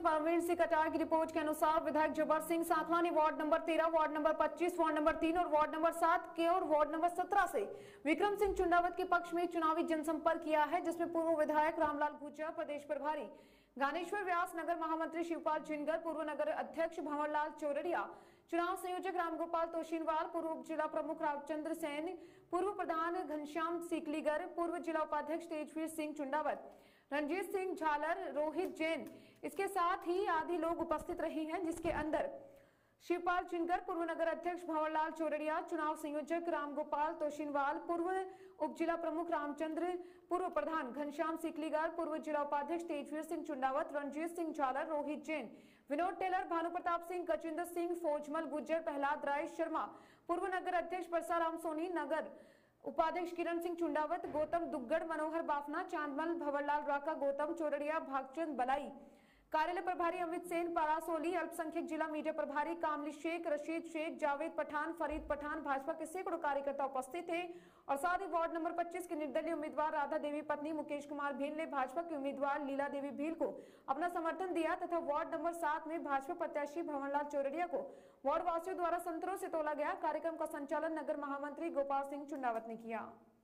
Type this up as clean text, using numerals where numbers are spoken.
परवीन सिंह कटार की रिपोर्ट के अनुसार विधायक जब्बार सिंह सांखला ने ward number 13, ward number 25, ward number 3 और वार्ड नंबर 7 के और वार्ड नंबर 17 से विक्रम सिंह चुंडावत के पक्ष में चुनावी जनसंपर्क किया है, जिसमें पूर्व विधायक रामलाल गुर्जर, प्रदेश प्रभारी ज्ञानेश्वर व्यास, नगर महामंत्री शिवपाल जिनगर, पूर्व नगर अध्यक्ष भंवरलाल चौरड़िया, चुनाव संयोजक रामगोपाल तोशिनवाल, पूर्व जिला प्रमुख रामचंद्र सेन, पूर्व प्रधान घनश्याम सीकलीगर, पूर्व जिला उपाध्यक्ष तेजवीर सिंह चुंडावत, रणजीत सिंह झालर, रोहित जैन, इसके साथ ही आदि लोग उपस्थित रहे हैं, जिसके अंदर शिवपाल जिनगर, पूर्व नगर अध्यक्ष भंवरलाल चौरड़िया, चुनाव संयोजक रामगोपाल तोशिनवाल, पूर्व उप जिला प्रमुख रामचंद्र, पूर्व प्रधान घनश्याम सीकलीगर, पूर्व जिला उपाध्यक्ष तेजवीर सिंह चुंडावत, रणजीत सिंह झालर, रोहित जैन, विनोद टेलर, भानु प्रताप सिंह, गजेंद्र सिंह, फौजमल गुज्जर, प्रहलाद राय शर्मा, पूर्व नगर अध्यक्ष परसाराम सोनी, नगर उपाध्यक्ष किरण सिंह चुंडावत, गौतम दुग्गड़, मनोहर बाफना, चांदमल, भंवरलाल राका, गौतम चौरड़िया, भागचंद बलाई, कार्यालय प्रभारी अमित सेन, पारासोली, अल्पसंख्यक जिला मीडिया प्रभारी कामली शेख, रशीद शेख, जावेद पठान, फरीद पठान, भाजपा के सैकड़ों कार्यकर्ता उपस्थित थे। और साथ ही वार्ड नंबर 25 के निर्दलीय उम्मीदवार राधा देवी पत्नी मुकेश कुमार भील ने भाजपा के उम्मीदवार लीला देवी भील को अपना समर्थन दिया तथा वार्ड नंबर 7 में भाजपा प्रत्याशी भंवरलाल चौरड़िया को वार्ड वासियों द्वारा संतरों से तोला गया। कार्यक्रम का संचालन नगर महामंत्री गोपाल सिंह चुंडावत ने किया।